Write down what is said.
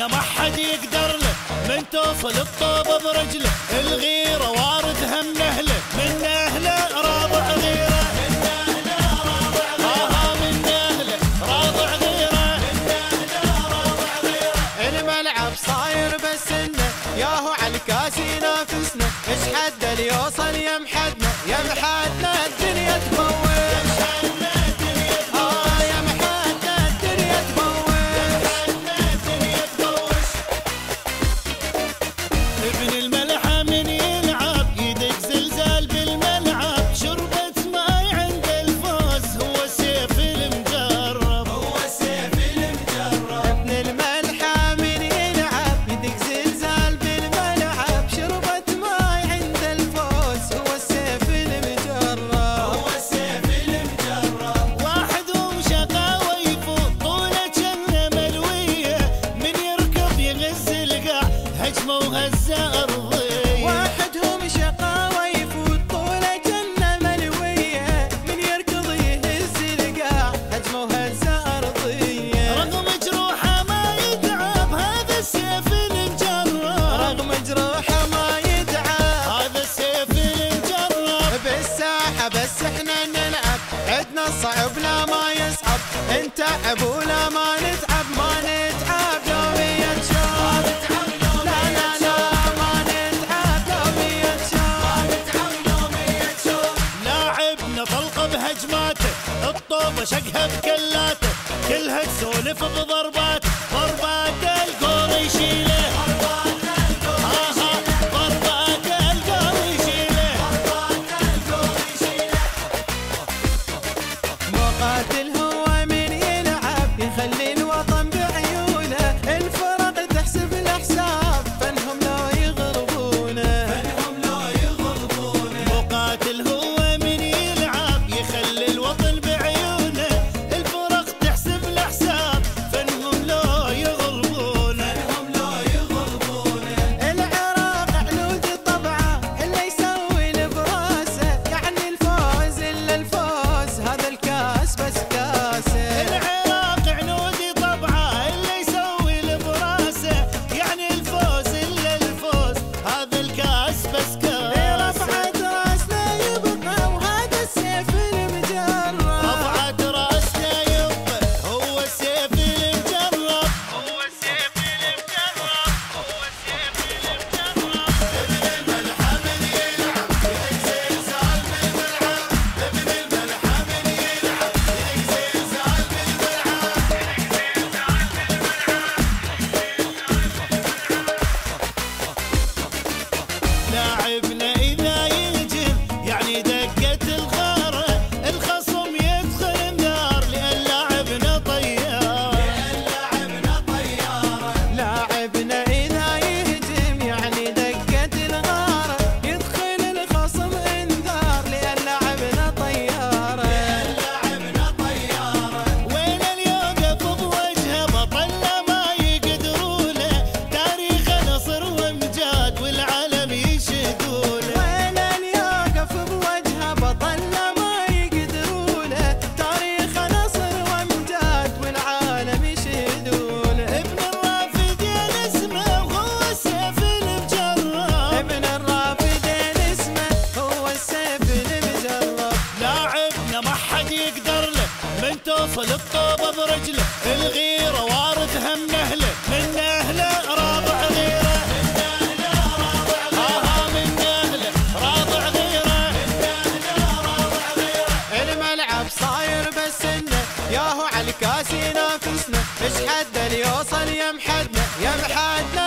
لاعبنا ما حد يقدر له، من توصل الطوبة برجله، الغيرة وارثها من اهله، من اهله رابع غيره، من اهله رابع غيره، من اهله رابع غيره، من اهله رابع غيره. الملعب صاير بس انه ياهو على الكاس ينافسنا، ايش حد اللي يوصل يا محدنا، يا محدنا الدنيا تموت، يا محدنا الدنيا تموت، يا محدنا الدنيا تموت، يا محدنا الدنيا تموت. ابن الملحة من يلعب يدق زلزال بالملعب، شربة ماي عند الفوز هو السيف المجرب، هو السيف المجرب. ابن الملحة من يلعب يدق زلزال بالملعب، شربة ماي عند الفوز هو السيف المجرب، هو السيف المجرب. واحدهم شقاوة يفوت طوله جنة ملوية، من يركض يغز القاع هجمة وهزة أرضية. واحدهم شقاوة يفوت طوله جنة ملوية، من يركض يهز القاع هجمة وهزة أرضية. رغم جروحه ما يتعب هذا السيف المجرب، رغم جروحه ما يتعب هذا السيف المجرب. بالساحة بس احنا نلعب، عدنا الصعب لا ما يصعب، نتعب ولا ما نتعب، ما نتعب لو مية شوط، لا لا لا ما نتعب لو مية شوط. لاعبنا طلقه بهجماته، الطوبة شقها بكلاته، كلها تسولف بضرباته، ضربات الكور يشيله، ضربات الكور يشيله. مقاتل هو من يلعب يخلي الوطن بعيونه، الفرق تحسب الحساب فنهم لو يغربونه، فنهم لو يغربونه. مقاتل هو من يلعب يخلي الوطن بعيونه، الفرق تحسب الحساب فنهم لو يغربونه، فنهم لو يغربونه. العراق عنود طبعه اللي يسوي براسه، يعني الفوز الا الفوز هذا الكاس بس كاسه. العراق عنودي طبعه اللي يسوي براسه، يعني الفوز الا الفوز هذا الكاس بس كاسه. رفعت راسنا يبقى وهذا السيف المجرب، رفعت راسنا يبقى هو السيف المجرب، هو السيف المجرب، هو السيف المجرب. ابن الملحة من يلعب يدق زلزال بالملعب، ابن الملحة من يلعب يدق زلزال بالملعب، لاعبنا إذا يهجم يعني دقة الغارة، الخصم يدخل النار لأن لاعبنا طيار، لأن لاعبنا طيارة. لاعبنا إذا يهجم يعني دقة الغارة، يدخل الخصم انذار لأن لاعبنا طيارة، لأن لاعبنا طيارة. وين اللي يوقف بوجهه بطل ما يقدرونه، تاريخه نصر وامجاد والعالم يشهدونه. وين اللي يوقف بوجهه بطل ما يقدرونه، تاريخ نصر وامجاد والعالم يشهدونه. ابن الرافدين اسمه وهو السيف المجرب، ابن الرافدين اسمه هو السيف المجرب. لاعبنا ما حد يقدر له، من توصل الطوبة برجله، الغيرة وارثها من اهله، من اهله رابع غيره، من اهله رابع غيره، من اهله رابع غيره، من اهله رابع غيره. الملعب صاير بس انه ياهو على الكاس ينافسنا، ايش حد اللي يوصل يا محدنا، يا محدنا